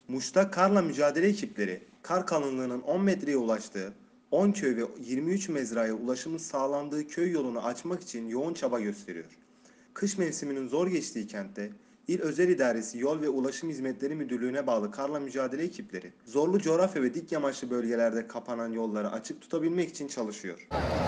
Muş'ta karla mücadele ekipleri, kar kalınlığının 10 metreye ulaştığı, 10 köy ve 23 mezraya ulaşımın sağlandığı köy yolunu açmak için yoğun çaba gösteriyor. Kış mevsiminin zor geçtiği kentte, İl Özel İdaresi Yol ve Ulaşım Hizmetleri Müdürlüğü'ne bağlı karla mücadele ekipleri, zorlu coğrafya ve dik yamaçlı bölgelerde kapanan yolları açık tutabilmek için çalışıyor.